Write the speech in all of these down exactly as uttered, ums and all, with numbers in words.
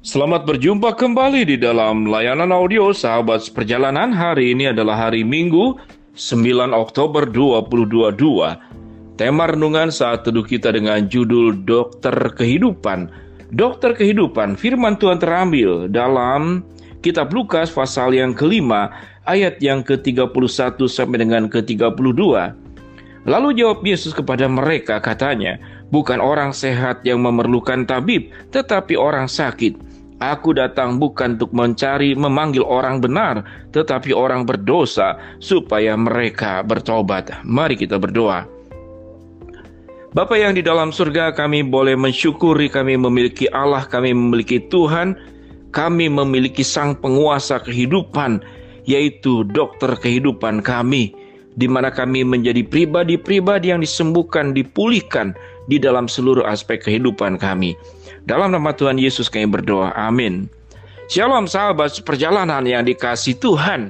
Selamat berjumpa kembali di dalam layanan audio Sahabat Perjalanan. Hari ini adalah hari Minggu, sembilan Oktober dua ribu dua puluh dua. Tema renungan saat teduh kita dengan judul Dokter Kehidupan. Dokter Kehidupan, firman Tuhan terambil dalam Kitab Lukas pasal yang kelima, ayat yang ke tiga puluh satu sampai dengan ke tiga puluh dua. Lalu jawab Yesus kepada mereka, katanya, bukan orang sehat yang memerlukan tabib, tetapi orang sakit. Aku datang bukan untuk mencari memanggil orang benar, tetapi orang berdosa, supaya mereka bertobat. Mari kita berdoa. Bapa yang di dalam surga, kami boleh mensyukuri kami memiliki Allah, kami memiliki Tuhan, kami memiliki Sang Penguasa kehidupan, yaitu dokter kehidupan kami, di mana kami menjadi pribadi-pribadi yang disembuhkan, dipulihkan di dalam seluruh aspek kehidupan kami. Dalam nama Tuhan Yesus kami berdoa, amin. Shalom sahabat perjalanan yang dikasihi Tuhan.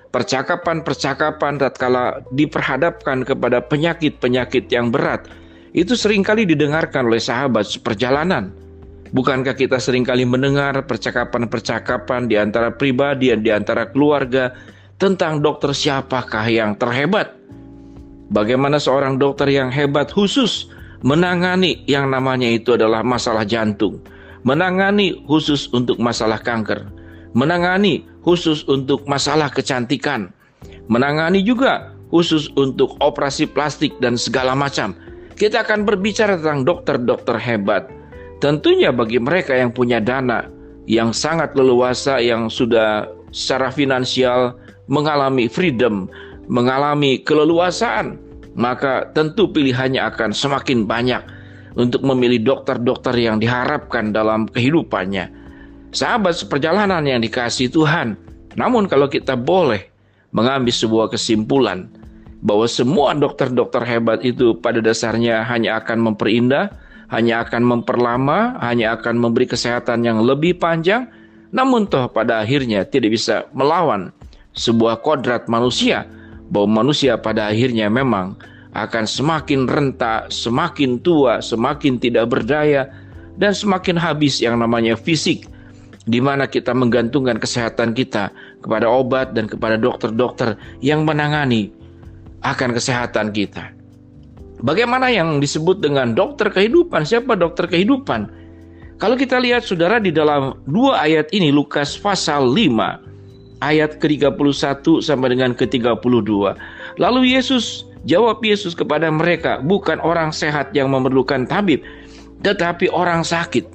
Percakapan-percakapan tatkala diperhadapkan kepada penyakit-penyakit yang berat, itu seringkali didengarkan oleh sahabat perjalanan. Bukankah kita seringkali mendengar percakapan-percakapan di antara pribadi dan di antara keluarga tentang dokter siapakah yang terhebat? Bagaimana seorang dokter yang hebat khusus menangani yang namanya itu adalah masalah jantung, menangani khusus untuk masalah kanker, menangani khusus untuk masalah kecantikan, menangani juga khusus untuk operasi plastik dan segala macam. Kita akan berbicara tentang dokter-dokter hebat. Tentunya bagi mereka yang punya dana, yang sangat leluasa, yang sudah secara finansial mengalami freedom, mengalami keleluasaan, maka tentu pilihannya akan semakin banyak untuk memilih dokter-dokter yang diharapkan dalam kehidupannya. Sahabat seperjalanan yang dikasihi Tuhan, namun kalau kita boleh mengambil sebuah kesimpulan bahwa semua dokter-dokter hebat itu pada dasarnya hanya akan memperindah, hanya akan memperlama, hanya akan memberi kesehatan yang lebih panjang, namun toh pada akhirnya tidak bisa melawan sebuah kodrat manusia, bahwa manusia pada akhirnya memang akan semakin renta, semakin tua, semakin tidak berdaya, dan semakin habis yang namanya fisik, di mana kita menggantungkan kesehatan kita kepada obat dan kepada dokter-dokter yang menangani akan kesehatan kita. Bagaimana yang disebut dengan dokter kehidupan? Siapa dokter kehidupan? Kalau kita lihat saudara di dalam dua ayat ini, Lukas pasal lima, ayat ke tiga puluh satu sampai dengan ke tiga puluh dua. Lalu Yesus, jawab Yesus kepada mereka, bukan orang sehat yang memerlukan tabib, tetapi orang sakit.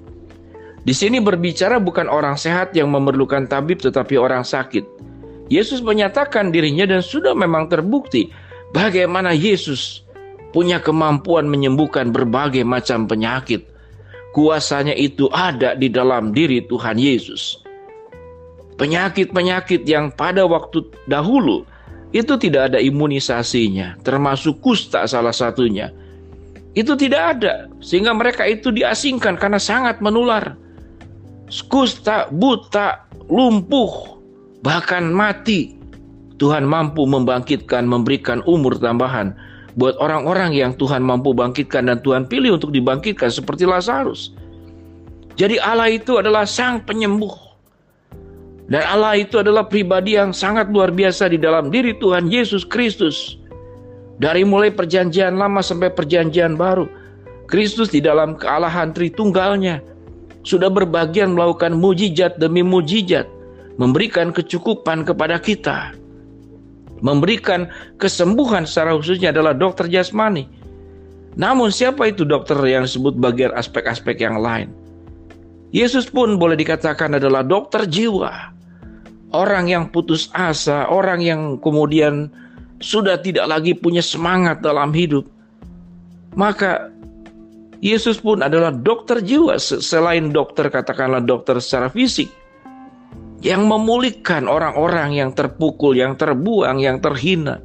Di sini berbicara bukan orang sehat yang memerlukan tabib, tetapi orang sakit. Yesus menyatakan dirinya dan sudah memang terbukti bagaimana Yesus punya kemampuan menyembuhkan berbagai macam penyakit. Kuasanya itu ada di dalam diri Tuhan Yesus. Penyakit-penyakit yang pada waktu dahulu itu tidak ada imunisasinya, termasuk kusta salah satunya. Itu tidak ada, sehingga mereka itu diasingkan karena sangat menular. Kusta, buta, lumpuh, bahkan mati. Tuhan mampu membangkitkan, memberikan umur tambahan buat orang-orang yang Tuhan mampu bangkitkan dan Tuhan pilih untuk dibangkitkan seperti Lazarus. Jadi Allah itu adalah Sang Penyembuh. Dan Allah itu adalah pribadi yang sangat luar biasa di dalam diri Tuhan Yesus Kristus. Dari mulai perjanjian lama sampai perjanjian baru, Kristus di dalam kealahan Tritunggalnya sudah berbagian melakukan mujizat demi mujizat, memberikan kecukupan kepada kita, memberikan kesembuhan secara khususnya adalah dokter jasmani. Namun siapa itu dokter yang disebut bagian aspek-aspek yang lain? Yesus pun boleh dikatakan adalah dokter jiwa. Orang yang putus asa, orang yang kemudian sudah tidak lagi punya semangat dalam hidup. Maka Yesus pun adalah dokter jiwa, selain dokter katakanlah dokter secara fisik, yang memulihkan orang-orang yang terpukul, yang terbuang, yang terhina,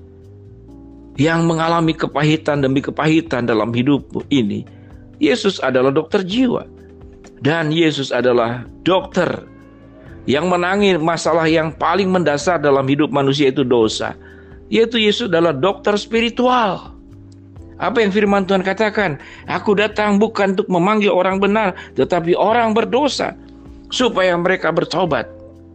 yang mengalami kepahitan demi kepahitan dalam hidup ini. Yesus adalah dokter jiwa. Dan Yesus adalah dokter yang menangani masalah yang paling mendasar dalam hidup manusia, itu dosa. Yaitu Yesus adalah dokter spiritual. Apa yang firman Tuhan katakan? Aku datang bukan untuk memanggil orang benar, tetapi orang berdosa, supaya mereka bertobat.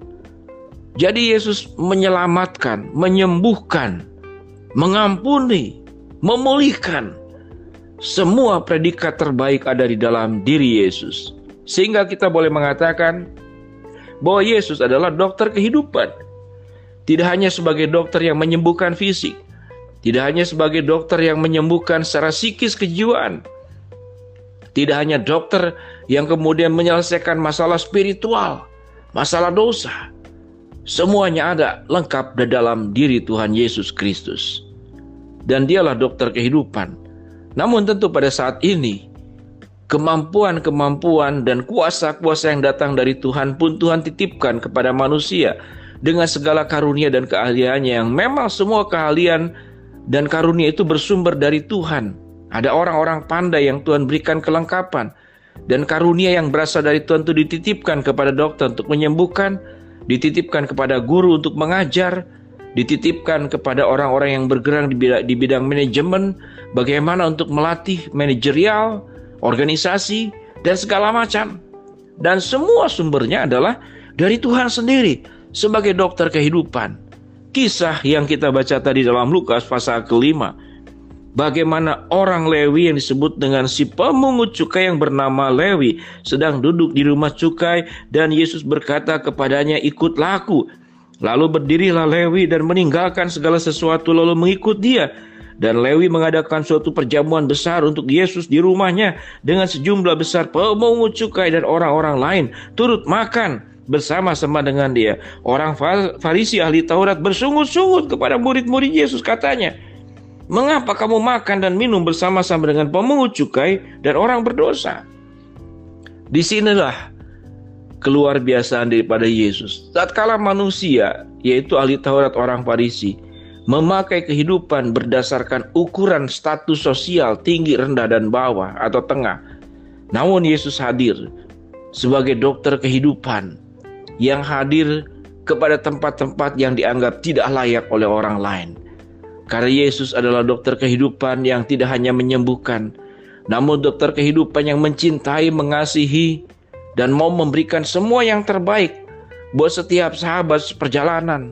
Jadi Yesus menyelamatkan, menyembuhkan, mengampuni, memulihkan. Semua predikat terbaik ada di dalam diri Yesus. Sehingga kita boleh mengatakan bahwa Yesus adalah dokter kehidupan. Tidak hanya sebagai dokter yang menyembuhkan fisik, tidak hanya sebagai dokter yang menyembuhkan secara psikis kejiwaan, tidak hanya dokter yang kemudian menyelesaikan masalah spiritual, masalah dosa. Semuanya ada lengkap di dalam diri Tuhan Yesus Kristus. Dan dialah dokter kehidupan. Namun tentu pada saat ini, kemampuan-kemampuan dan kuasa-kuasa yang datang dari Tuhan pun Tuhan titipkan kepada manusia dengan segala karunia dan keahliannya, yang memang semua keahlian dan karunia itu bersumber dari Tuhan. Ada orang-orang pandai yang Tuhan berikan kelengkapan, dan karunia yang berasal dari Tuhan itu dititipkan kepada dokter untuk menyembuhkan, dititipkan kepada guru untuk mengajar, dititipkan kepada orang-orang yang bergerak di bidang, di bidang manajemen, bagaimana untuk melatih manajerial, organisasi, dan segala macam. Dan semua sumbernya adalah dari Tuhan sendiri sebagai dokter kehidupan. Kisah yang kita baca tadi dalam Lukas pasal kelima, bagaimana orang Lewi yang disebut dengan si pemungut cukai yang bernama Lewi sedang duduk di rumah cukai, dan Yesus berkata kepadanya, "Ikutlah aku." Lalu berdirilah Lewi dan meninggalkan segala sesuatu lalu mengikut dia. Dan Lewi mengadakan suatu perjamuan besar untuk Yesus di rumahnya dengan sejumlah besar pemungut cukai dan orang-orang lain turut makan bersama-sama dengan dia. Orang Farisi ahli Taurat bersungut-sungut kepada murid-murid Yesus, katanya, "Mengapa kamu makan dan minum bersama-sama dengan pemungut cukai dan orang berdosa?" Disinilah keluar biasaan daripada Yesus. Tatkala manusia, yaitu ahli Taurat orang Farisi, memakai kehidupan berdasarkan ukuran status sosial tinggi, rendah, dan bawah atau tengah. Namun Yesus hadir sebagai dokter kehidupan yang hadir kepada tempat-tempat yang dianggap tidak layak oleh orang lain. Karena Yesus adalah dokter kehidupan yang tidak hanya menyembuhkan, namun dokter kehidupan yang mencintai, mengasihi, dan mau memberikan semua yang terbaik buat setiap sahabat perjalanan.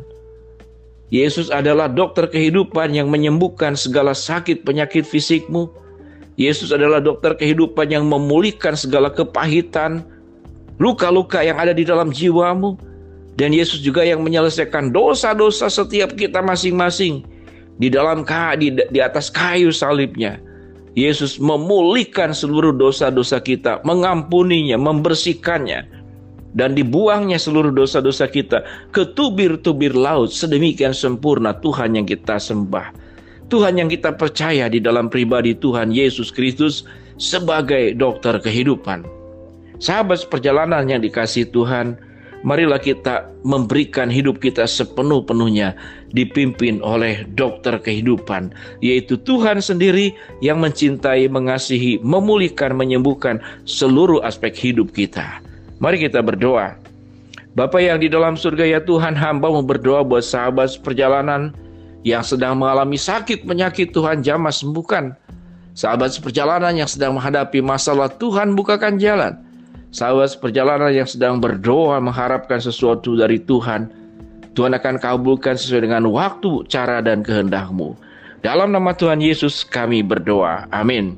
Yesus adalah dokter kehidupan yang menyembuhkan segala sakit penyakit fisikmu. Yesus adalah dokter kehidupan yang memulihkan segala kepahitan, luka-luka yang ada di dalam jiwamu. Dan Yesus juga yang menyelesaikan dosa-dosa setiap kita masing-masing di dalam di, di atas kayu salibnya. Yesus memulihkan seluruh dosa-dosa kita, mengampuninya, membersihkannya, dan dibuangnya seluruh dosa-dosa kita ke tubir-tubir laut. Sedemikian sempurna Tuhan yang kita sembah, Tuhan yang kita percaya di dalam pribadi Tuhan Yesus Kristus sebagai dokter kehidupan. Sahabat perjalanan yang dikasihi Tuhan, marilah kita memberikan hidup kita sepenuh-penuhnya dipimpin oleh dokter kehidupan, yaitu Tuhan sendiri yang mencintai, mengasihi, memulihkan, menyembuhkan seluruh aspek hidup kita. Mari kita berdoa. Bapa yang di dalam surga, ya Tuhan, hamba-Mu berdoa buat sahabat perjalanan yang sedang mengalami sakit penyakit, Tuhan jamah sembuhkan. Sahabat perjalanan yang sedang menghadapi masalah, Tuhan bukakan jalan. Sahabat perjalanan yang sedang berdoa mengharapkan sesuatu dari Tuhan, Tuhan akan kabulkan sesuai dengan waktu, cara, dan kehendak-Mu. Dalam nama Tuhan Yesus kami berdoa. Amin.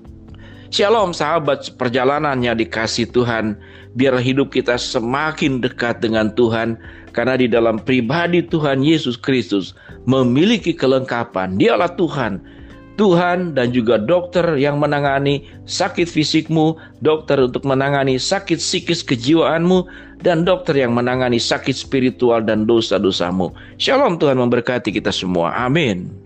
Shalom sahabat perjalanan yang dikasihi Tuhan. Biar hidup kita semakin dekat dengan Tuhan, karena di dalam pribadi Tuhan Yesus Kristus memiliki kelengkapan. Dialah Tuhan. Tuhan dan juga dokter yang menangani sakit fisikmu, dokter untuk menangani sakit psikis kejiwaanmu, dan dokter yang menangani sakit spiritual dan dosa-dosamu. Shalom, Tuhan memberkati kita semua. Amin.